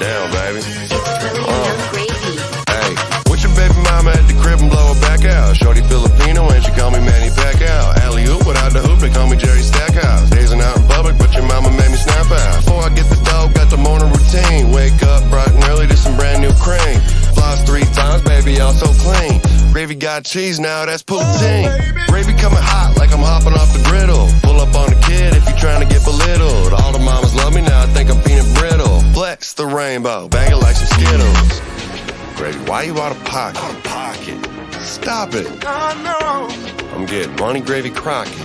down, baby. Hey, with your baby mama at the crib and blow her back out. Shawty Filipino and she call me Manny, Pacquiao. Alley-oop without the hoop, they call me Jerry Stackhouse. Dazing out in public, but your mama made me snap out. Before I get the dough, got the morning routine. Wake up bright and early to some brand new cream. Floss 3 times, baby, all so clean. Gravy got cheese, now that's poutine. Gravy coming hot like I'm hopping off the griddle. Pull up on the kid if you trying to get belittled. All the mamas love me, now I think I'm peanut brittle. Flex the rainbow, bang it like some Skittles. Gravy, why you out of pocket? Stop it. I'm getting money, gravy crocking.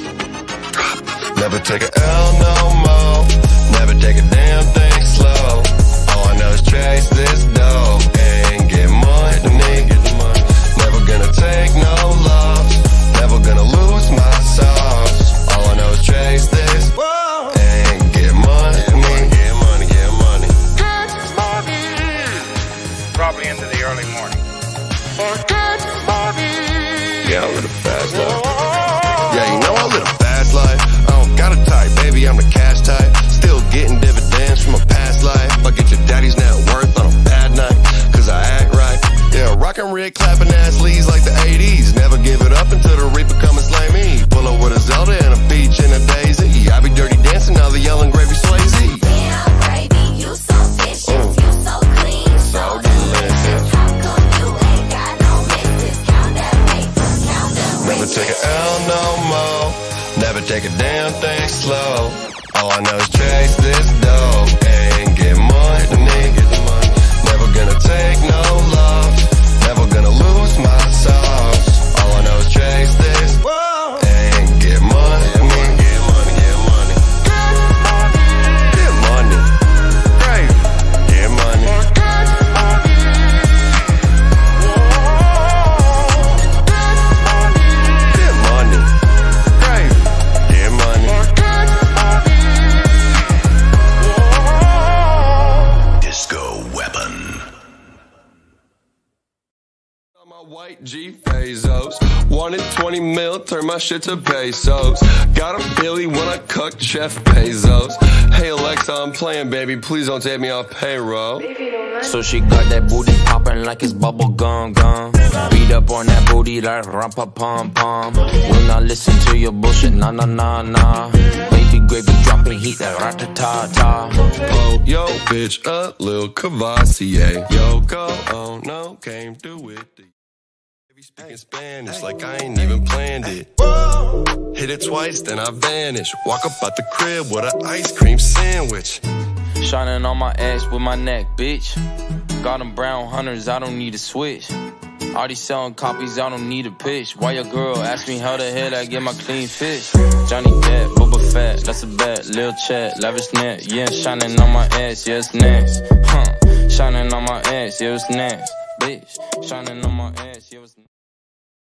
Never take a L no more. Never take a damn thing slow. All I know is chase this dough and get money. Never gonna take no loss. Never gonna lose my sauce. All I know is chase this and get money. Get money, get money. Get money. Probably into the early morning. Get money. Yeah, I live a fast life. Yeah, you know I live a fast life. I don't got a type, baby, I'm the cash type. Still getting dividends from a past life. I get your daddy's net worth on a bad night, cause I act right. Yeah, rockin' rig, clapping ass leads like the 80s. Never give it up until the reaper come and slay me. Pull up with a Zelda and a peach and a daisy. I be dirty dancing, now the yelling gravy Swayze. Damn, baby, you so vicious, you so clean, so delicious. How come you ain't got no misses? Count that paper, count that. Never take a L no more. Never take a damn thing slow. All I know is chase this dough and get money. Never gonna take no loss. Never gonna lose my sauce. All I know is chase this and get money. Get money, get money. Get money. Great. Get money. Get money. Great. Get money. Disco weapon. On my white G Bezos. Wanted 20 mil, turn my shit to pesos. Got a Billy when I cooked Chef Bezos. Hey Alexa, I'm playing, baby. Please don't take me off payroll. So she got that booty poppin' like it's bubble gum. Beat up on that booty like rum-pa-pum-pum. Will not listen to your bullshit, nah. Baby gravy dropping heat like rat-ta-ta-ta. Oh, yo, bitch, a Lil Cavassier. Yo, go on, no, came through with it. Speaking Spanish like I ain't even planned it. Hit it twice, then I vanish. Walk up out the crib with an ice cream sandwich. Shining on my ass with my neck, bitch. Got them brown hunters, I don't need a switch. Already selling copies, I don't need a pitch. Why your girl ask me how the hell I get my clean fish? Johnny Depp, Boba Fett, that's a bet. Lil Chet, lavish net, yeah, shining on my ass, yeah, it's next. Shining on my ass, yeah, it's next. Bitch, shining on my ass, yeah, it's next.